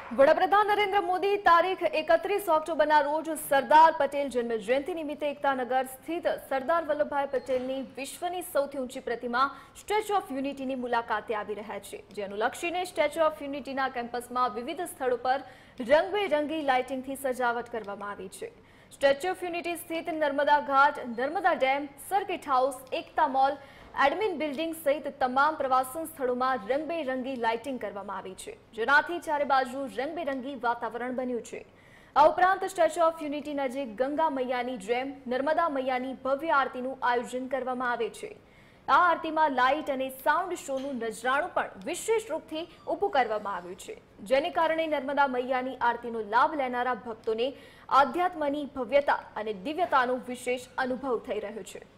વડાપ્રધાન નરેન્દ્ર મોદી તારીખ 31 ઓક્ટોબરના રોજ સરદાર પટેલ જન્મ જયંતિ નિમિત્તે એકતાનગર સ્થિત સરદાર વલ્લભભાઈ પટેલની વિશ્વની સૌથી ઊંચી પ્રતિમા સ્ટેચ્યુ ઓફ યુનિટીની મુલાકાતે આવી રહ્યા છે, જે અનુલક્ષીને સ્ટેચ્યુ ઓફ યુનિટીના કેમ્પસમાં વિવિધ સ્થળો પર રંગબેરંગી લાઇટિંગથી સજાવટ કરવામાં આવી છે। સ્ટેચ્યુ ઓફ યુનિટી સ્થિત Narmada Ghat, Narmada dam, circuit house, Ekta mall, admin building સહિત તમામ પ્રવાસન સ્થળોમાં રંગબેરંગી લાઇટિંગ કરવામાં આવી છે, જેનાથી ચારે બાજુ રંગબેરંગી વાતાવરણ બન્યું છે। આ ઉપરાંત સ્ટેચ્યુ ઓફ યુનિટી નજીક ગંગા મૈયાની જેમ નર્મદા મૈયાની ભવ્ય આરતીનું આયોજન કરવામાં આવે છે। આ આરતીમાં લાઇટ અને સાઉન્ડ શોનું નજરાણું પણ વિશેષ રૂપથી ઊભું કરવામાં આવ્યું છે, જેને કારણે નર્મદા મૈયાની આરતીનો લાભ લેનારા ભક્તોને આધ્યાત્મની ભવ્યતા અને દિવ્યતાનો વિશેષ અનુભવ થઈ રહ્યો છે।